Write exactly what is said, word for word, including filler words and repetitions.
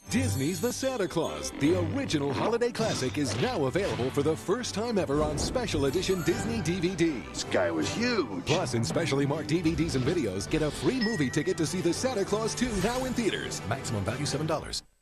Disney's The Santa Claus, the original holiday classic, is now available for the first time ever on special edition Disney D V Ds. This guy was huge. Plus, in specially marked D V Ds and videos, get a free movie ticket to see The Santa Claus two now in theaters. Maximum value seven dollars.